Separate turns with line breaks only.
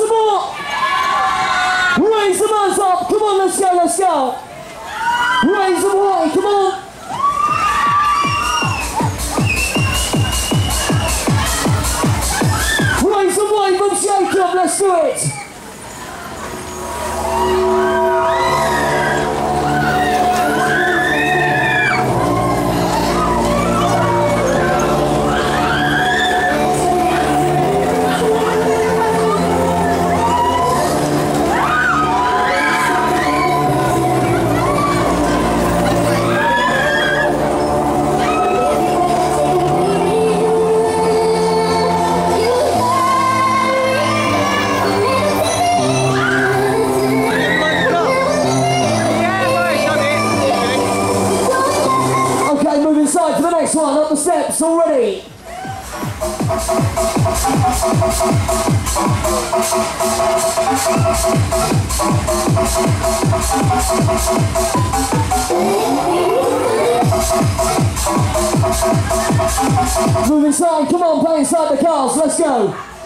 some more. Raise the hands up. Come on, let's go, let's go. Raise them high, come on. Raise them wave them, shake them, let's do it. For the next one, up the steps already. Move inside, come on, play inside the cars, let's go.